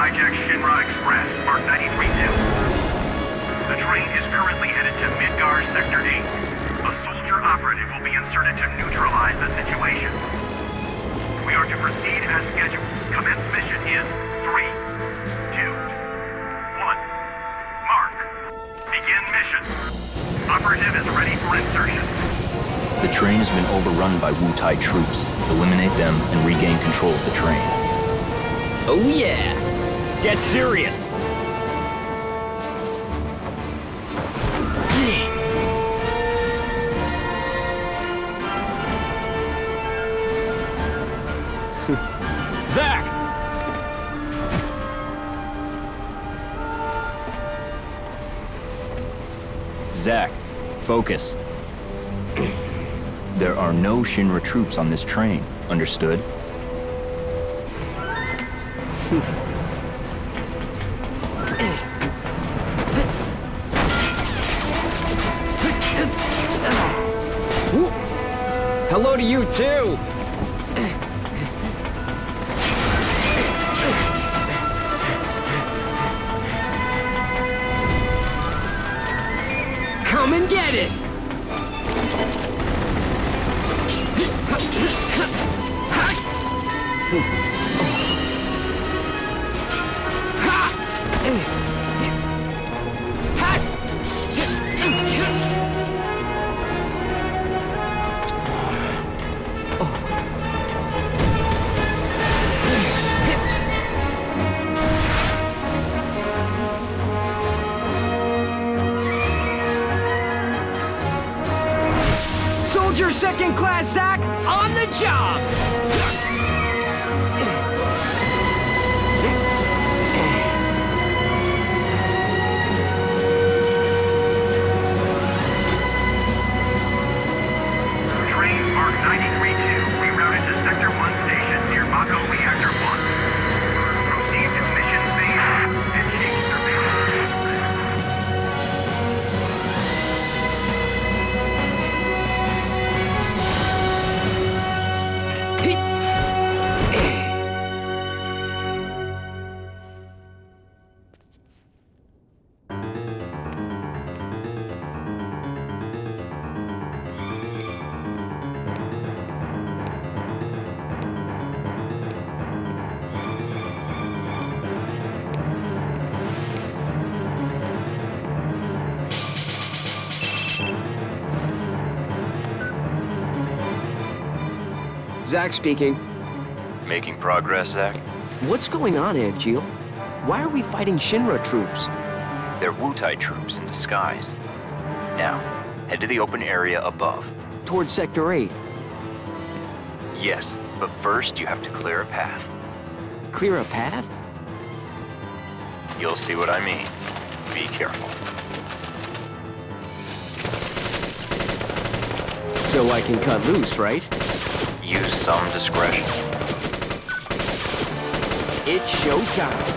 hijacked Shinra Express, Mark 93-2. The train is currently headed to Midgar Sector 8. A soldier operative will be inserted to neutralize the situation. We are to proceed as scheduled. Commence mission in 3, 2, 1. Mark. Begin mission. Operative is ready for insertion. The train has been overrun by Wu-Tai troops. Eliminate them and regain control of the train. Oh yeah! Get serious! Zack! Zack, focus. There are no Shinra troops on this train, understood? Hello to you too! Come and get it! Soldier second class, Zack, on the job! Train Mark 93-2 rerouted to Sector 1 station near Mako Reactor 1. Proceed to mission phase and change surveillance. Zack speaking. Making progress, Zack? What's going on, Angeal? Why are we fighting Shinra troops? They're Wu-Tai troops in disguise. Now, head to the open area above. Towards Sector 8. Yes, but first you have to clear a path. Clear a path? You'll see what I mean. Be careful. So I can cut loose, right? Use some discretion. It's showtime.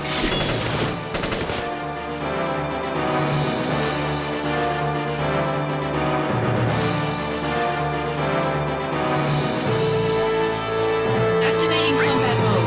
Activating combat mode.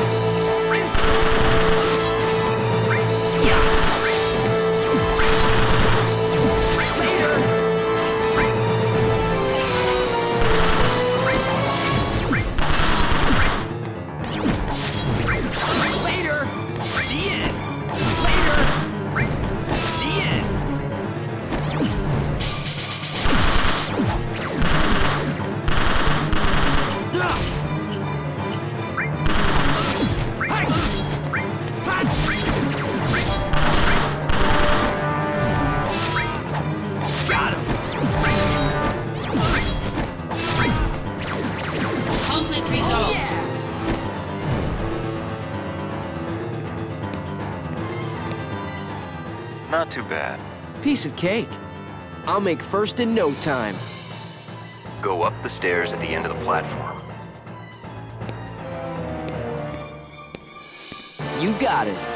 Conflict resolved. Not too bad. Piece of cake. I'll make first in no time. Go up the stairs at the end of the platform. You got it.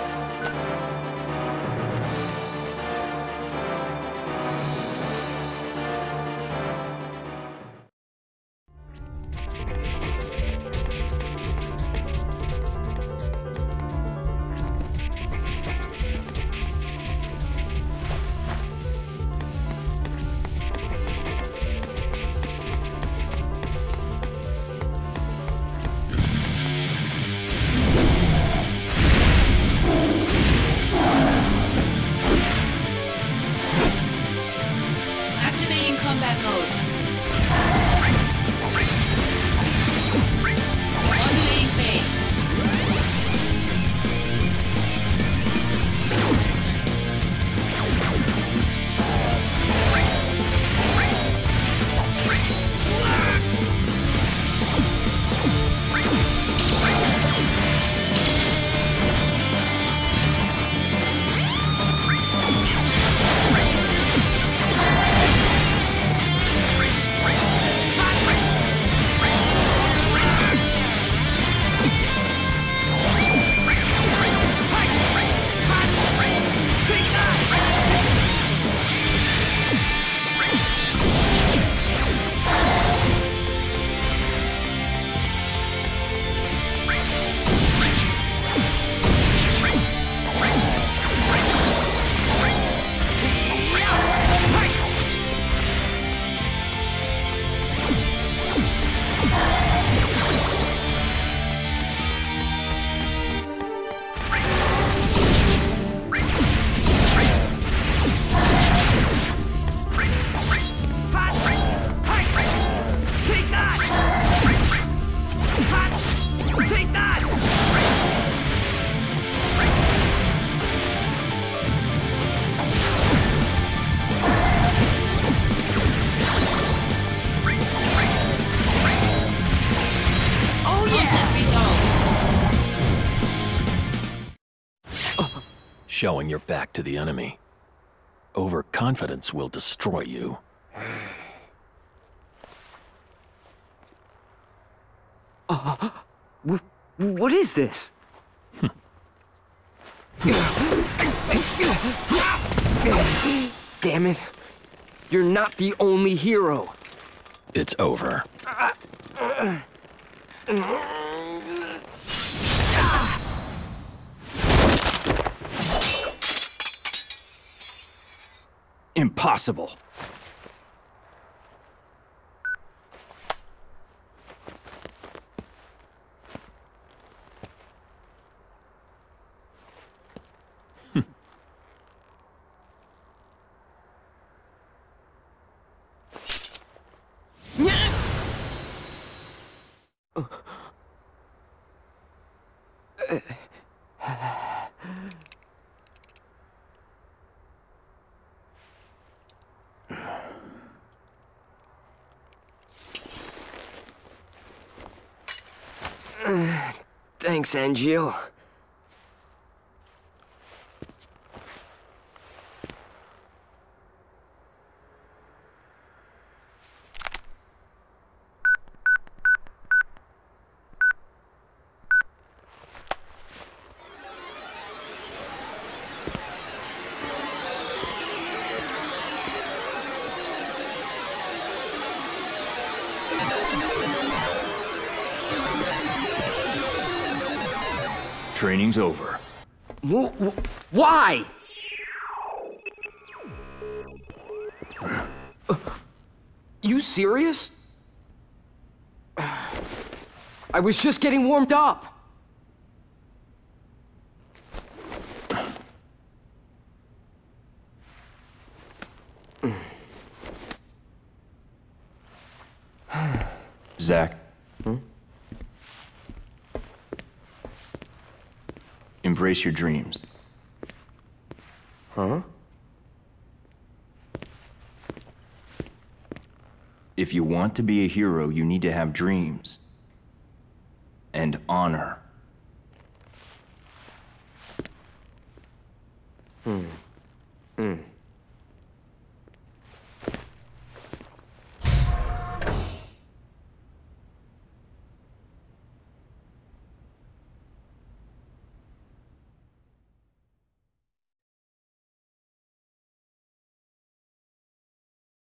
showing your back to the enemy. Overconfidence will destroy you. What is this? Damn it. You're not the only hero. It's over. Impossible. Thanks, Angeal. Training's over. Why? You serious? I was just getting warmed up. Zach. Embrace your dreams. Huh? If you want to be a hero, you need to have dreams. And honor.